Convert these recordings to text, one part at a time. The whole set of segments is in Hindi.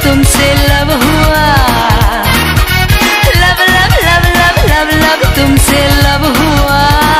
तुमसे लव हुआ, love love love love love love तुमसे लव हुआ।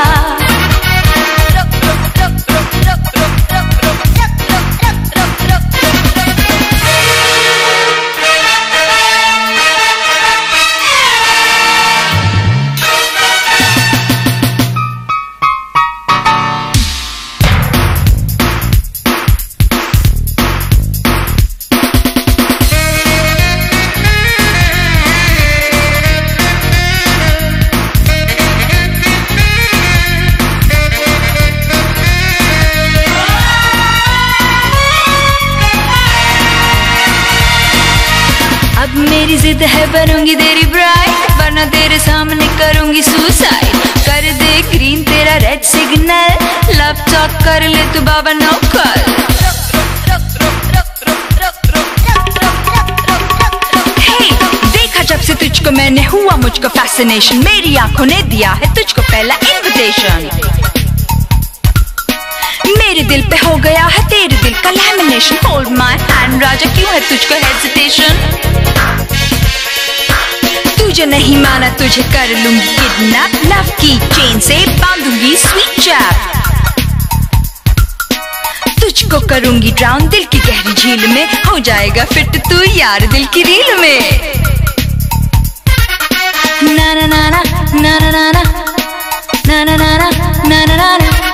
अब मेरी जिद है बनूंगी तेरी ब्राइड, वरना तेरे सामने करूंगी सुसाइड। कर दे ग्रीन तेरा रेड सिग्नल, लव टॉक कर ले तू बाबा नौकर। हे देखा जब से तुझको मैंने हुआ मुझको फैसिनेशन, मेरी आंखों ने दिया है तुझको पहला इन्विटेशन। मेरे दिल पे हो गया है तेरे दिल का लैमिनेशन, होल्ड माय हैंड राजा क्यों है तुझको हेजिटेशन। तुझे नहीं माना तुझे कर लूंगी किडनैप, लव की चेन से बांधूंगी स्वीट चैप। तुझको करूंगी ड्राउन दिल की गहरी झील में, हो जाएगा फिट तू यार दिल की रील में। ना ना ना ना ना ना ना ना ना ना ना ना ना।